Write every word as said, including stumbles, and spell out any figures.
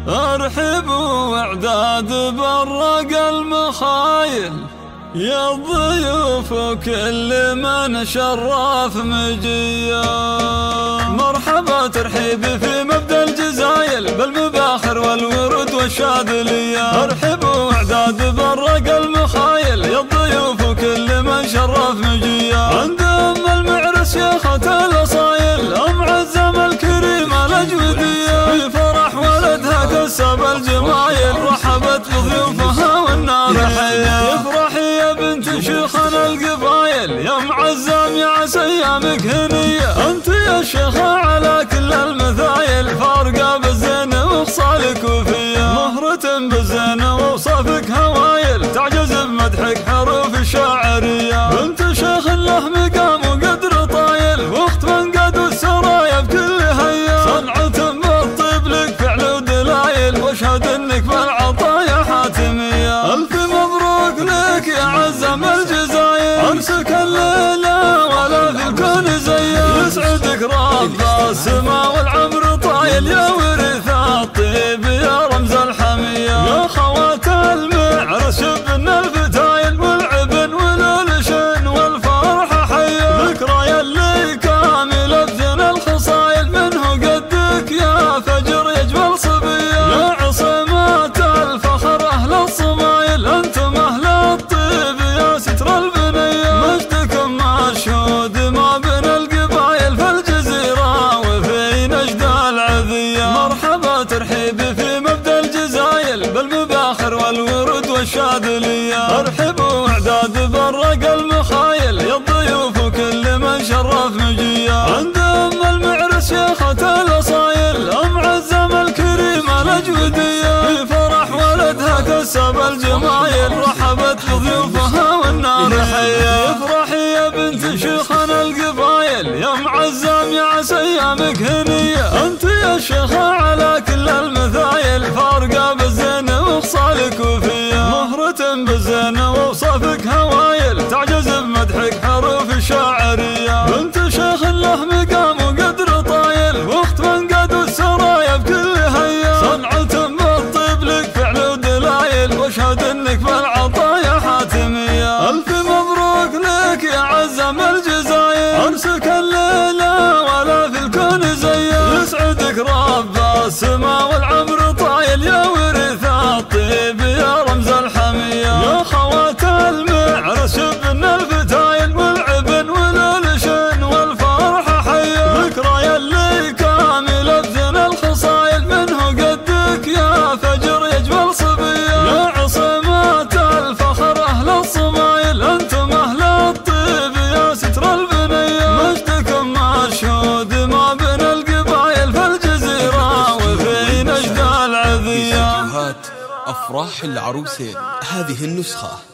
ارحب واعداد برق المخايل يا الضيوف وكل من شرف مجيا. مرحبا ترحيبي في مبدأ الجزايل بالمباخر والورود والشاذلية. ارحب واعداد برق المخايل يا الضيوف وكل من شرف مجيا. عند ام المعرس شيخة الاصايل ام عزم الكريمة الاجودية. في فرح ولدها كسب الجمايل رحبت بضيوفها والنار حية. افرحي يا بنت شيخنا القبايل يا معزم يا عسى ايامك هنية. انت يا شيخة على كل المثايل فارقة بالزين وخصالك وفية. مهرة بالزين ووصفك هوايل تعجز بمدحك حروف الشاعرية. بنت شيخ له مقام وقدر طايل واخت من قد السرايا بكل هيا. صنعة بالطيب لك فعل ودلايل واشهد انك بالعطايا حاتمية. الف مبروك لك يا عزم الجزايل عرسك الليلة ولا في الكون زيه. يسعدك رب السما والعمر طايل يا ورث الطيب يا رمز الحمية. يا خوات المعرس شبنا الفتايل والعبن والالشن والفرحة حية. ذكرى يلي كاملة بزين الخصايل منه قدك يا فجر يجمل صبية. يا عصمات الفخر اهل الصمايل انتم اهل الطيب يا ستر البنية. مجدكم مشهود ما بين القبايل في الجزيرة وفي نجد العذية. مرحبا ترحيبي في مبدأ الجزايل بالمباخر والورود والشاذلية. ارحب واعداد برق المخايل يا الضيوف وكل من شرف مجيا. عند ام المعرس شيخة الاصايل ام عزم الكريمة الاجودية. في فرح ولدها كسب الجمايل رحبت بضيوفها والنار حية. افرحي يا بنت شيخنا القبايل يا معزم يا عسى ايامك هنية. انت يا شيخة على كل المثايل فارقة بالزين وخصالك وفية. مهرة بالزين ووصفك هوايل تعجز بمدحك حروف الشاعرية. بنت شيخ له مقام وقدر طايل واخت من قد السرايا بكل هيا. صنعة بالطيب لك فعل ودلايل واشهد انك بالعطايا حاتمية. الف مبروك لك يا عزم الجزايل عرسك الليلة ولا في الكون زيه. يسعدك رب السما والعمر طايل يا ورث الطيب يا رمز الحمية. يا خوات المعرس شبنا الفتايل والعبن والالشن والفرحة حية. ذكرى يلي كاملة بزين الخصايل منه قدك يا فجر يجمل صبية. يا عصمات الفخر اهل الصمايل انتم اهل الطيب يا ستر البنية. مجدكم مشهود ما بين القبايل في الجزيرة وفي نجد العذية. أفراح العروسين هذه النسخة